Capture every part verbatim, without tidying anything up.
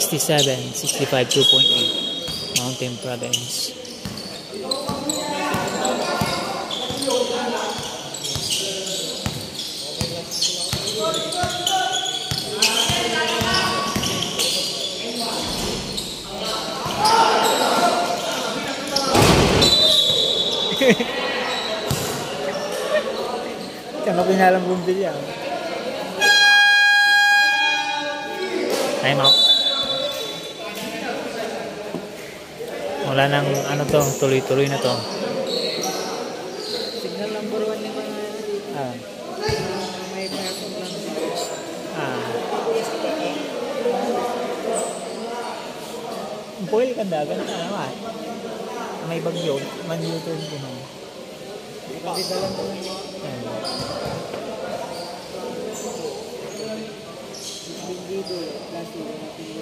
sixty-seven sixty-five, two point eight. Mountain Province. Tsaka pinalang bumbil yan. Time out. Wala nang ano to, tuloy-tuloy na to. Signal number one yung mga Ah. may pasok lang. Ah. Boil ka dagan na naman. May bagyo, man-yuto ko na. Kasi dalang ko lang. Bindido, klase, natin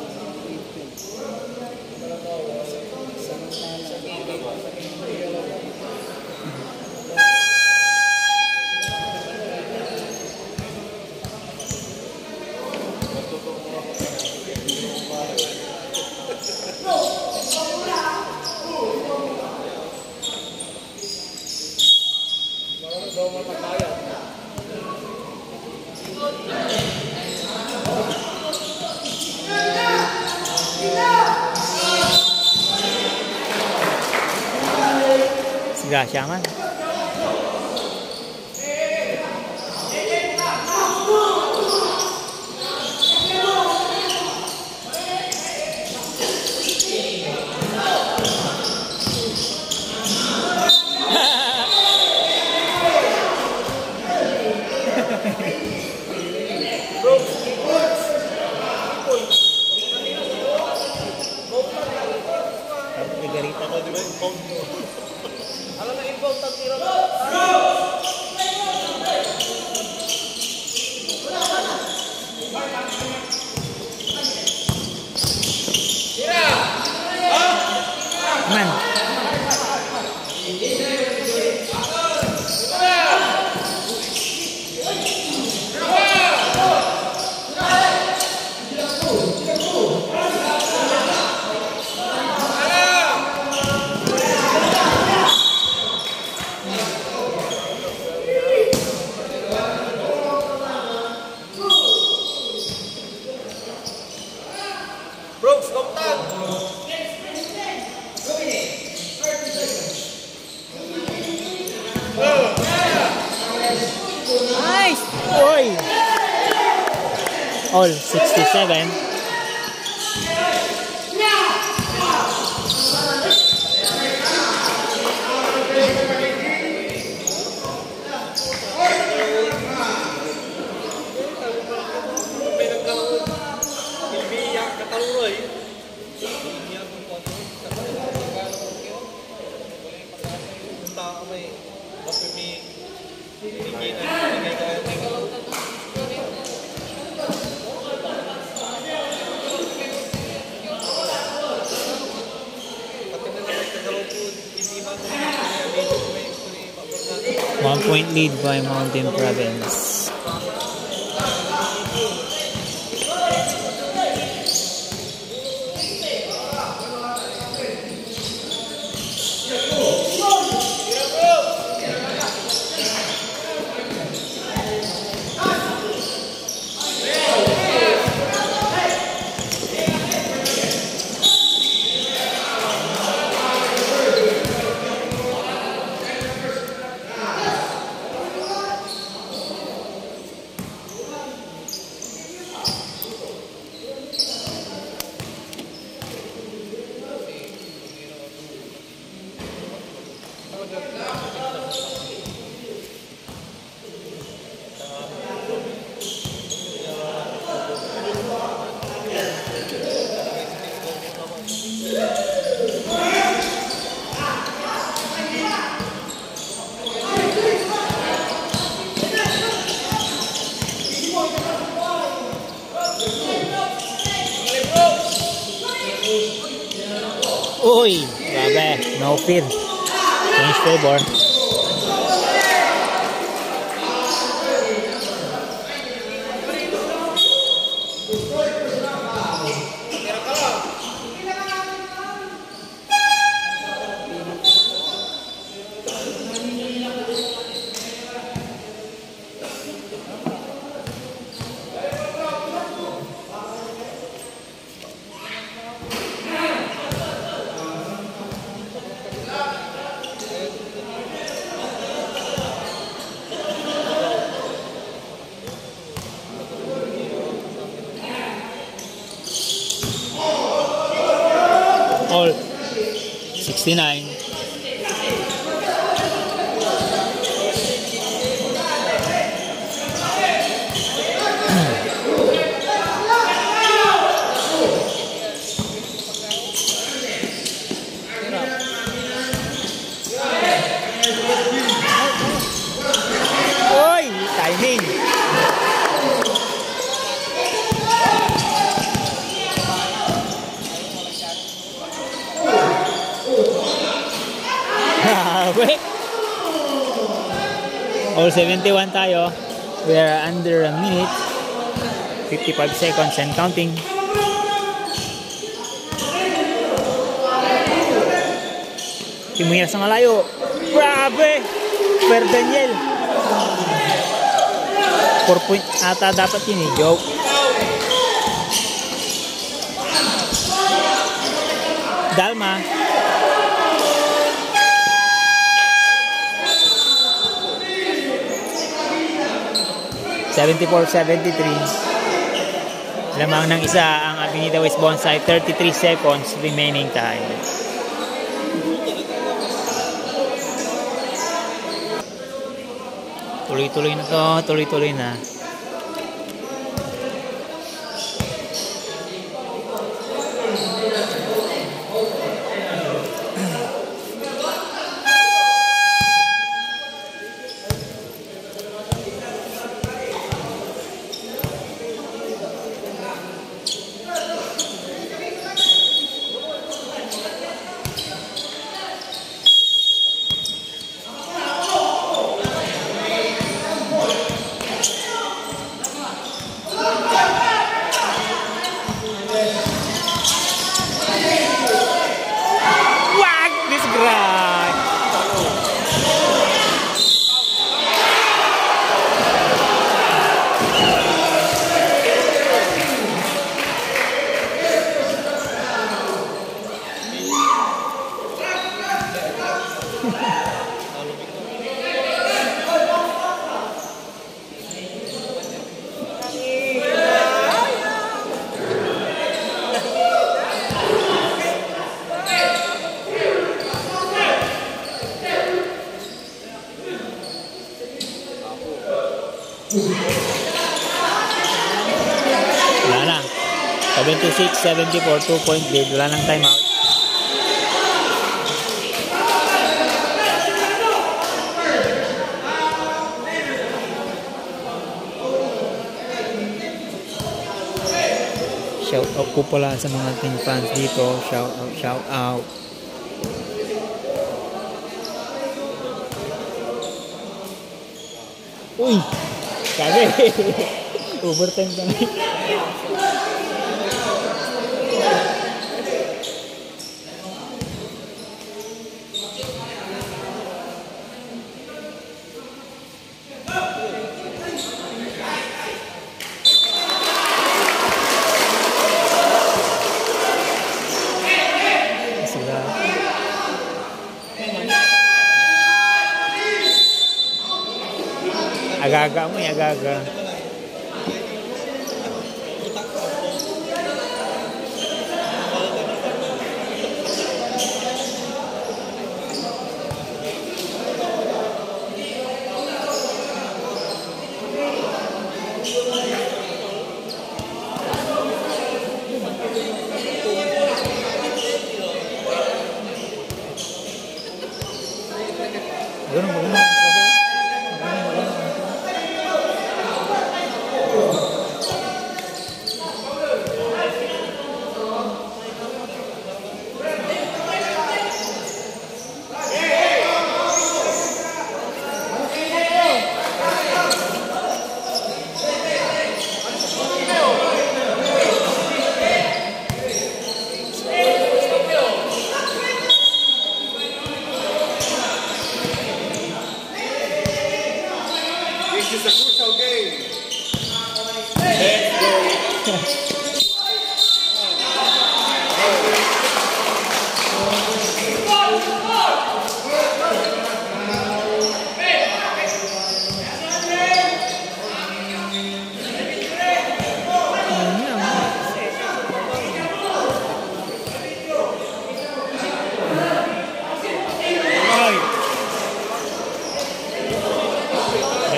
Grasya man. Man. Brooks, komtak! Nice! Oy! All sixty-seven. One point lead by Mountain Province. Uy, grabe, no fear. Change favor. sixty-nine. Oy, timing. Grabe. All seventy-one tayo. We are under a minute. fifty-five seconds and counting. Timuya sa malayo. Grabe! Per Daniel. four point ata dapat yun eh. Joke. Dalma. seventy-four seventy-three. Lamang ng isa ang Avenida West Bonsai. thirty-three seconds remaining time. Tuloy-tuloy na to. Tuloy-tuloy na. Wala na. seventy-six seventy-four, two point lead. Wala nang timeout. Shout out po pala sa mga ating fans dito. Shout out, shout out. Uy! Sabi! Overtime ka na. Agaga mo, agaga. Ganun, ganun.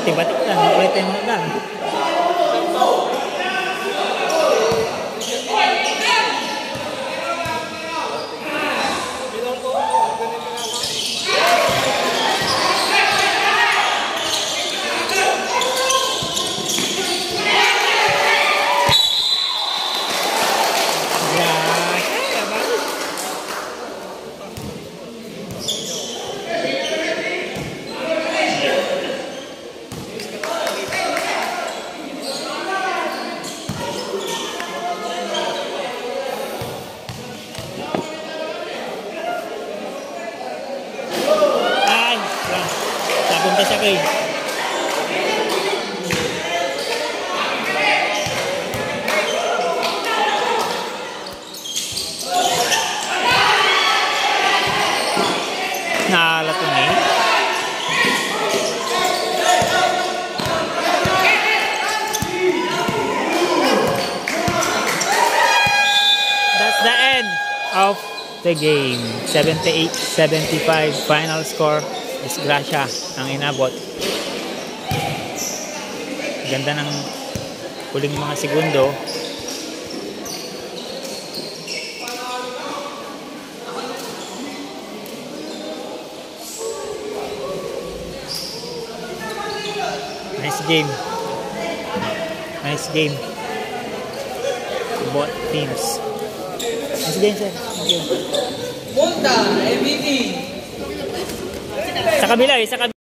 Batik-batik lang. Ulitin mo lang. Punta siya kay naalatong eh. That's the end of the game. seventy-eight seventy-five final score. Disgrasya ang inabot. Ganda ng huling mga segundo. Nice game. Nice game. Both teams. Nice game, sir. Thank you. Punta, M V P. Sa kabila eh, sa kabila.